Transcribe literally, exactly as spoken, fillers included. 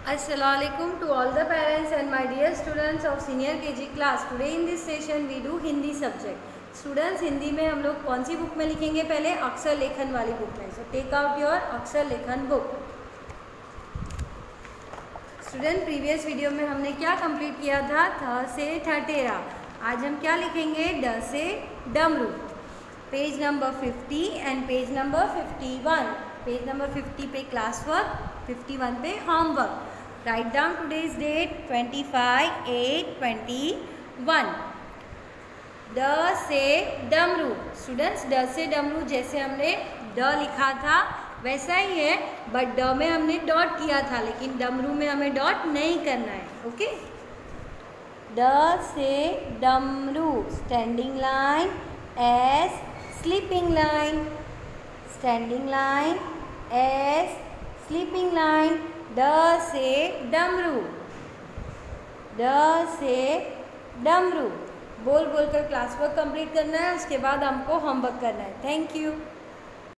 Assalamualaikum to all the parents and my dear students of senior K G class. Today in this session we do Hindi subject. Students, Hindi में हम लोग कौन सी book में लिखेंगे? पहले अक्षर लेखन वाली बुक में. So take out your अक्षर लेखन book. स्टूडेंट, प्रीवियस वीडियो में हमने क्या कंप्लीट किया था? थ से ठठेरा. आज हम क्या लिखेंगे? ड से डमरू. Page number fifty and page number fifty one. Page number fifty पे क्लास वर्क, फिफ्टी वन पे homework. Write down today's date twenty five eight twenty one. ड से डमरू. स्टूडेंट्स, ड से डमरू जैसे हमने ड लिखा था वैसा ही है, बट ड में हमने डॉट किया था, लेकिन डमरू में हमें डॉट नहीं करना है. ओके. ड से डमरू. Standing line as sleeping line. Standing line as sleeping line. ड से डमरू. ड से डमरू. बोल बोल कर क्लास वर्क कंप्लीट करना है, उसके बाद हमको होमवर्क करना है. Thank you.